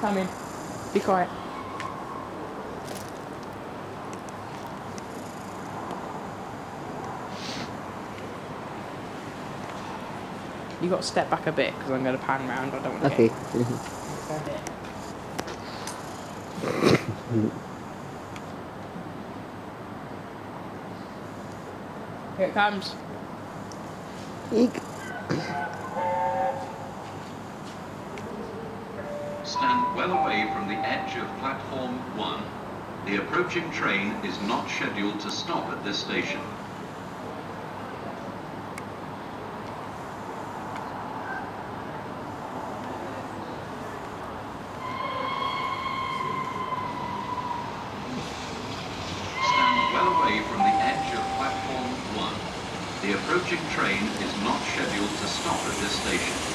Coming. Be quiet. You got to step back a bit because I'm going to pan round. I don't want to Okay. Here it comes. Eek. Stand well away from the edge of platform 1. The approaching train is not scheduled to stop at this station. Stand well away from the edge of platform 1. The approaching train is not scheduled to stop at this station.